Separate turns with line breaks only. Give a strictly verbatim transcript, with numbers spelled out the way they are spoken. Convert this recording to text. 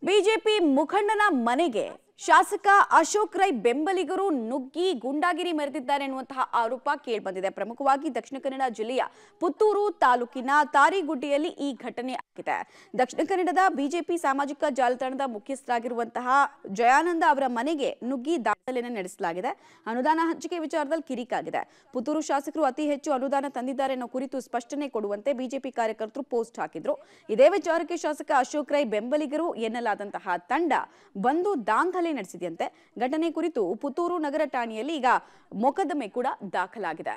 BJP ಮುಖಂಡನ ಮನೆಗೆ ಶಾಸಕ ಅಶೋಕ್ ರೈ ಬೆಂಬಲಿಗರು ನುಗ್ಗಿ ಗುಂಡಾಗಿರಿ ಮೆರೆದಿದ್ದಾರೆ ಎನ್ನುವಂತಹ ಆರೋಪ ಕೇಳಿಬಂದಿದೆ. ಪ್ರಮುಖವಾಗಿ ದಕ್ಷಿಣ ಕನ್ನಡ ಜಿಲ್ಲೆಯ ಪುತ್ತೂರು ತಾಲೂಕಿನ ತಾರಿಗುಡ್ಡಿಯಲ್ಲಿ ಈ ಘಟನೆ ಆಗಿದೆ. ದಕ್ಷಿಣ ಕನ್ನಡದ ಬಿಜೆಪಿ ಸಾಮಾಜಿಕ ಜಾಲತಾಣದ ಮುಖ್ಯಸ್ಥರಾಗಿರುವಂತಹ ಜಯಾನಂದ ಅವರ ಮನೆಗೆ ನುಗ್ಗಿ ದಾಖಲೆಯನ್ನು ನಡೆಸಲಾಗಿದೆ. ಅನುದಾನ ಹಂಚಿಕೆ ವಿಚಾರದಲ್ಲಿ ಕಿರಿಕಾಗಿದೆ. ಪುತ್ತೂರು ಶಾಸಕರು ಅತಿ ಹೆಚ್ಚು ಅನುದಾನ ತಂದಿದ್ದಾರೆ ಅನ್ನೋ ಕುರಿತು ಸ್ಪಷ್ಟನೆ ಕೊಡುವಂತೆ ಬಿಜೆಪಿ ಕಾರ್ಯಕರ್ತರು ಪೋಸ್ಟ್ ಹಾಕಿದ್ರು. ಇದೇ ವಿಚಾರಕ್ಕೆ ಶಾಸಕ ಅಶೋಕ್ ರೈ ಬೆಂಬಲಿಗರು ಎನ್ನಲಾದಂತಹ ತಂಡ ಬಂದು ದಾಂಧಲೆ ನಡೆಸಿದೆಯಂತೆ. ಘಟನೆ ಕುರಿತು ಪುತ್ತೂರು ನಗರ ಠಾಣೆಯಲ್ಲಿ ಈಗ ಮೊಕದ್ದಮೆ ಕೂಡ ದಾಖಲಾಗಿದೆ.